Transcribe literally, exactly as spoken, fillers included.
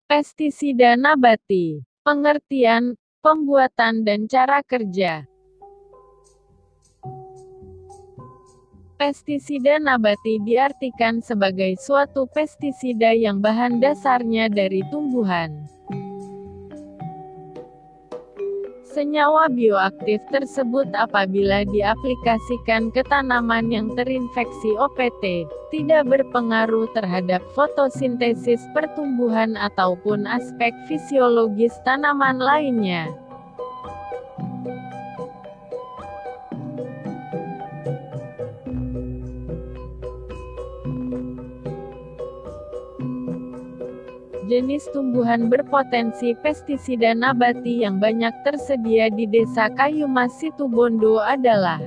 Pestisida nabati. Pengertian, pembuatan dan cara kerja. Pestisida nabati diartikan sebagai suatu pestisida yang bahan dasarnya dari tumbuhan. Senyawa bioaktif tersebut apabila diaplikasikan ke tanaman yang terinfeksi O P T, tidak berpengaruh terhadap fotosintesis pertumbuhan ataupun aspek fisiologis tanaman lainnya. Jenis tumbuhan berpotensi pestisida nabati yang banyak tersedia di Desa Kayumas Situbondo adalah